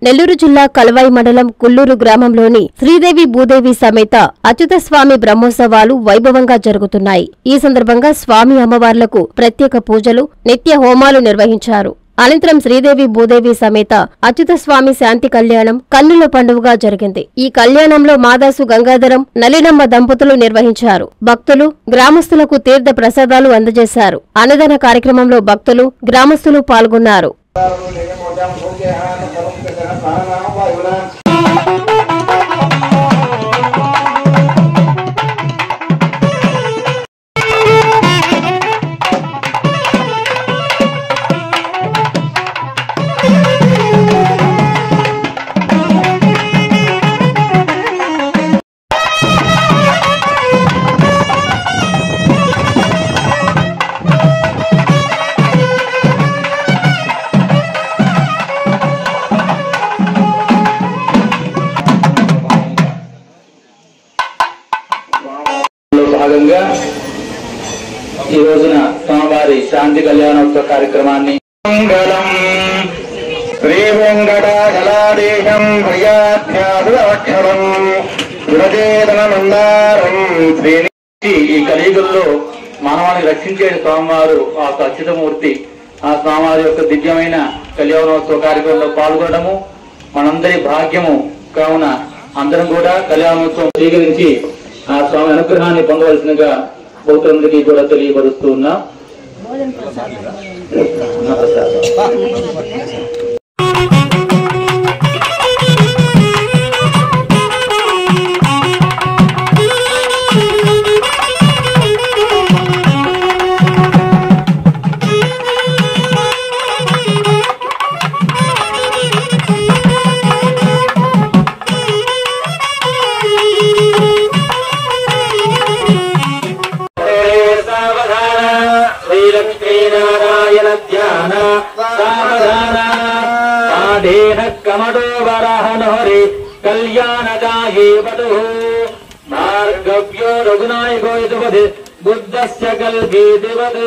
నెల్లూరు జిల్లా కలవాయి మండలం కుల్లూరు గ్రామంలోని శ్రీదేవి భూదేవి సమేత అచ్యుత స్వామి బ్రహ్మోత్సవాలు వైభవంగా జరుగుతున్నాయి. ఈ సందర్భంగా స్వామి అమ్మవార్లకు ప్రత్యేక పూజలు, నిత్య హోమాలు నిర్వహించారు. అనంతరం శ్రీదేవి భూదేవి సమేత అచ్యుత స్వామి శాంతి కళ్యాణం కన్నుల పండుగగా జరిగింది. ఈ కళ్యాణంలో మాదాసు గంగాధరం, నలినమ్మ దంపతులు నిర్వహించారు. భక్తులు, గ్రామస్తులకు తీర్థ ప్రసాదాలు అందజేశారు. అన్నదాన కార్యక్రమంలో భక్తులు, గ్రామస్తులు పాల్గొన్నారు. భాగంగా ఈ రోజున స్వామివారి శాంతి కళ్యాణోత్సవ కార్యక్రమాన్ని మంగళం శ్రీ వెంకటాచలాదేశం ప్రియాధ్యాక్షరం సురచేతనమందారం శ్రీ ఈ కలియుగంలో మానవాన్ని రక్షించే స్వామివారు ఆ అచ్యుతమూర్తి, ఆ స్వామివారి యొక్క దివ్యమైన కళ్యాణోత్సవ కార్యక్రమంలో పాల్గొనడము మనందరి భాగ్యము. కావున అందరం కూడా కళ్యాణోత్సవం స్వీకరించి ఆ స్వామి అనుగ్రహాన్ని పొందవలసినగా భక్తులందరికీ కూడా తెలియపరుస్తూ ఉన్నా. శ్రీలక్ష్మీనారాయణ ధ్యాన సావధాన ఆదేన కమడో వరాహనహరి కళ్యాణదాయే వధు భార్గవ్యో రఘునాయకో యదువది బుద్ధస్య కల్పే దివద్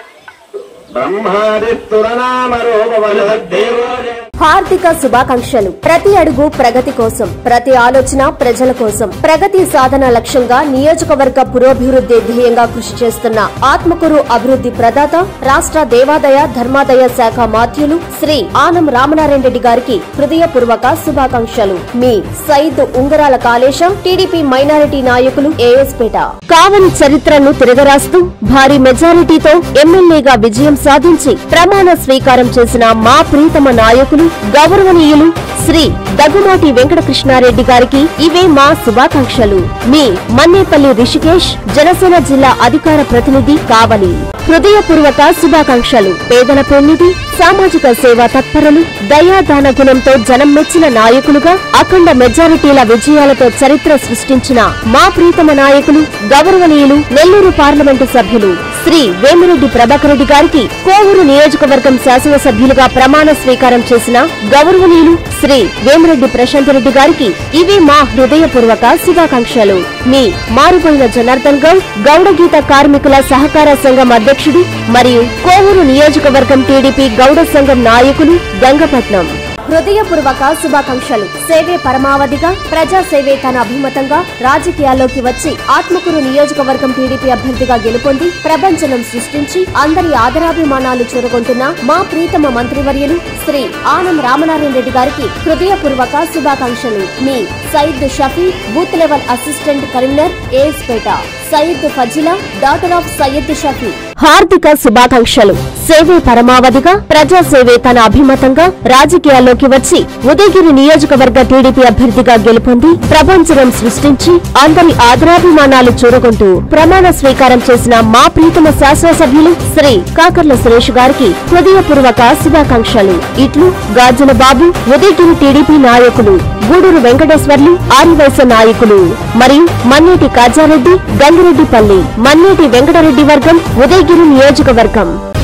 హార్దిక శుభాకాంక్షలు. ప్రతి అడుగు ప్రగతి కోసం, ప్రతి ఆలోచన ప్రజల కోసం, ప్రగతి సాధన లక్ష్యంగా నియోజకవర్గ పురోభివృద్ధి ధ్యేయంగా కృషి చేస్తున్న ఆత్మకూరు అభివృద్ధి ప్రదాత, రాష్ట్ర దేవాదాయ ధర్మాదాయ శాఖ మాత్యులు శ్రీ ఆనం రామనారాయణ రెడ్డి గారికి హృదయపూర్వక శుభాకాంక్షలు. మీ సయ్యద్ ఉంగరాల కాళేశం, టీడీపీ మైనారిటీ నాయకులు, ఏఎస్పేట. కావలి చరిత్రను తిరగరాస్తూ భారీ మెజారిటీతో ఎమ్మెల్యేగా విజయం సాధించి ప్రమాణ స్వీకారం చేసిన మా ప్రీతమ నాయకులు, గౌరవనీయులు శ్రీ దగ్గుమాటి వెంకటకృష్ణారెడ్డి గారికి ఇవే మా శుభాకాంక్షలు. మీ మన్నేపల్లి రిషికేష్, జనసేన జిల్లా అధికార ప్రతినిధి, కావలి. హృదయపూర్వక శుభాకాంక్షలు. పేదల పెన్నిధి, సామాజిక సేవా తత్పరులు, దయాదాన గుణంతో జనం మెచ్చిన నాయకులుగా అఖండ మెజారిటీల విజయాలతో చరిత్ర సృష్టించిన మా ప్రీతమ నాయకులు, గౌరవనీయులు నెల్లూరు పార్లమెంటు సభ్యులు శ్రీ వేమిరెడ్డి ప్రభాకర్ రెడ్డి గారికి కోవూరు నియోజకవర్గం శాసనసభ్యులుగా ప్రమాణ స్వీకారం చేసిన గౌరవనీయులు శ్రీ వేమిరెడ్డి ప్రశాంత్ రెడ్డి గారికి ఇవే మా హృదయపూర్వక శుభాకాంక్షలు. మీ మారుపోయిన జనార్దన్ గౌడ్, గౌడగీత కార్మికుల సహకార సంఘం అధ్యక్షుడు మరియు కోవూరు నియోజకవర్గం టీడీపీ గౌడ సంఘం నాయకులు, గంగపట్నం. హృదయపూర్వక శుభాకాంక్షలు. సేవే పరమావధిగా, ప్రజాసేవే తన అభిమతంగా రాజకీయాల్లోకి వచ్చి ఆత్మకూరు నియోజకవర్గం టీడీపీ అభ్యర్థిగా గెలుపొంది ప్రపంచనం సృష్టించి అందరి ఆదరాభిమానాలు చూరగొంటున్న మా ప్రీతమ మంత్రివర్యులు శ్రీ ఆనం రామనారాయణ రెడ్డి గారికి హృదయపూర్వక శుభాకాంక్షలు. మీ Syed Shafi, booth level assistant convener, ASPeta. Syed Fazila, daughter of Syed Shafi. హార్దిక శుభాకాంక్షలు. సేవే పరమావధిగా, ప్రజాసేవే తన అభిమతంగా రాజకీయాల్లోకి వచ్చి ఉదయగిరి నియోజకవర్గ టీడీపీ అభ్యర్థిగా గెలుపొంది ప్రపంచనం సృష్టించి అందరి ఆదరాభిమానాలు చూరగొంటూ ప్రమాణ స్వీకారం చేసిన మా ప్రీతమ శాసనసభ్యులు శ్రీ కాకర్ల సురేష్ గారికి హృదయపూర్వక శుభాకాంక్షలు. ఇట్లు గాజుల బాబు, ఉదయగిరి టీడీపీ నాయకులు, గూడూరు వెంకటేశ్వర్లు, ఆరివైస నాయకులు మరియు మన్నేటి కాజారెడ్డి, గంగిరెడ్డిపల్లి, మన్నేటి వెంకటరెడ్డి వర్గం, ఉదయగిరి నియోజకవర్గం.